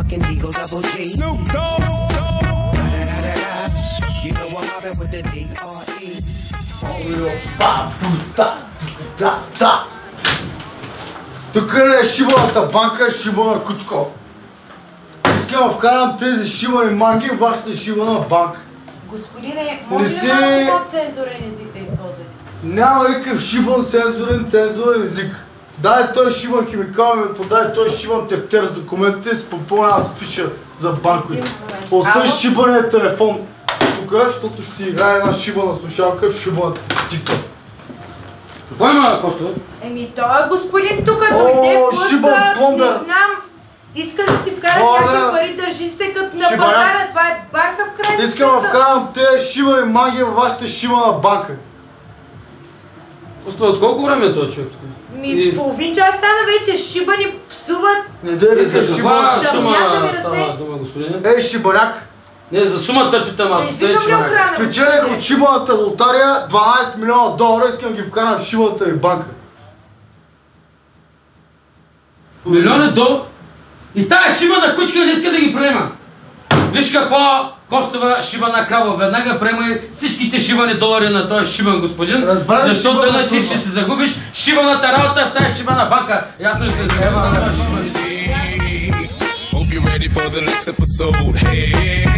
fucking Eagle Double G. Snoop Dogg. You know I'm mobbing with the D.R.E. Тук е шибаната банка, шибана кучко. Искам да вкарам тези шибани манги в вашата шибана банка. Господине, може ли малко по-цензурен език да използвате? Няма никакъв шибан цензурен език. Дай той шибан химикал и ми подай той шибан тефтер с документите и си попълня аз фиша за банковите. Остави шибания телефон тук, защото ще ти играе една шибана слушалка в шибаната тика. Какво има, Костов? Еми той господин тук дойде пуска, не знам, иска да си вкара някакви пари, държи се като на пазара, това е банка в крайна. Искам да вкарам тези шибани маги във вашата шибана банка. Костов, от колко време е този човек тук? Ми половин час стана вече, шибани псуват. Не дай да се шибана. За каква сума става дума, господине? Ей, шибаняк! Не, за сумата питам аз. Спечелих от шибаната лотария 12 милиона долара, искам да ги вкарам в шибаната ви банка. Милиони долара? И тая шибана кучка не иска да ги приема. Виж какво Костова шибана крава. Веднага приема и всичките шибани долари на този шибан господин. Защото иначе ще се загубиш шибаната работа в тази шибана банка. Ясно ли се загубиш на този шибан? Hope you're ready for the next episode. Hey.